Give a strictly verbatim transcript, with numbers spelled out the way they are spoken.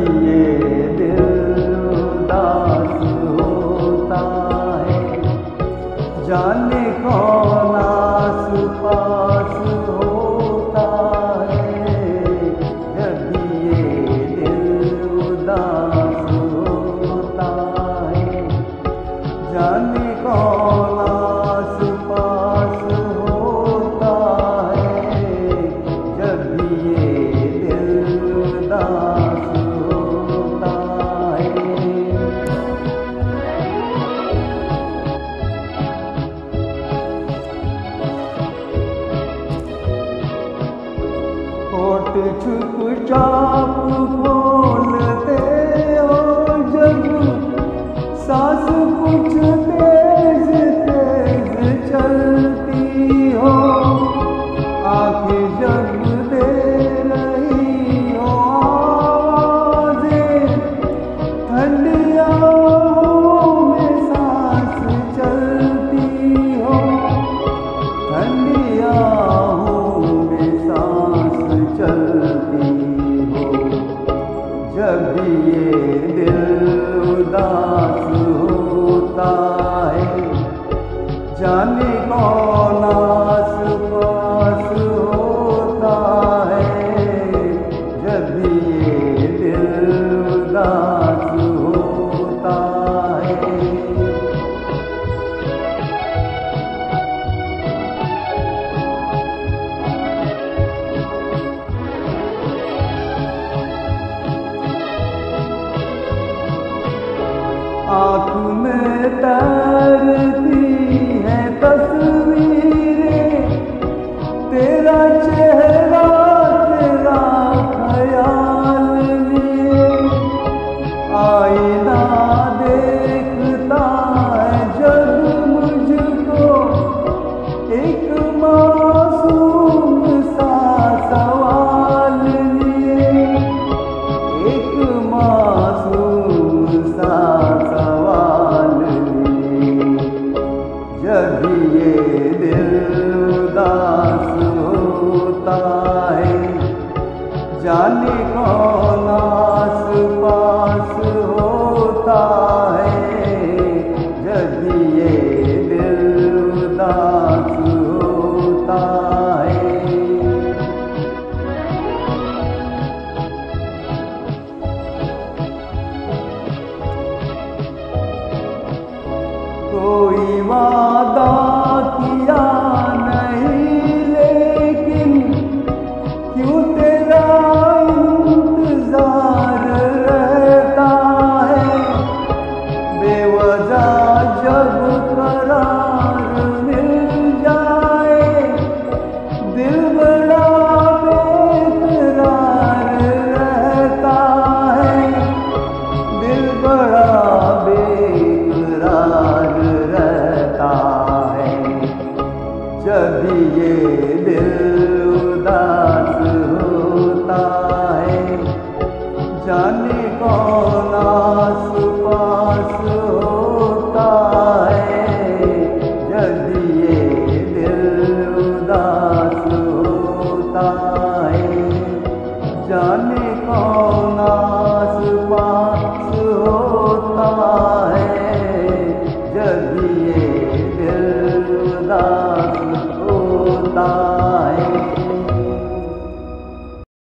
ये दिल उदास होता है, जाने कौन आस पास होता है। जब ये दिल उदास होता है, जाने कौन आस पास होता है। जब ये दिल उदास होता है। होठ छुप चाप खोलते हो जब, सांस कुछ तेज तेज चलती हो। आँखें जब दे रही हो आवाज़ें, ठंडी आहों में सांस चलती हो। ठंडी आहों में सांस चलती हो। जब ये दिल उदास होता है, जाने कौन आस पास होता है। जब ये दिल उदास होता है। आँख में तैरती है तस्वीरें, तेरा चेहरा तेरा ख्याल लिए। आईना देखता है जब मुझको, एक मासूम सा सवाल लिए। एक मासूम सा सवाल लिए। जब ये दिल उदास होता है, जाने कौन आस पास होता है। जब ये दिल उदास होता है। कोई वादा किया नहीं, लेकिन क्यों तेरा इंतजार रहता है। बेवजह जब करार मिल जाए, दिल बड़ा बेकरार रहता है। दिल बड़ा बेकरार रहता है। जब ये दिल उदास होता है, जाने कौन आस पास होता है। जब ये दिल उदास होता है, जाने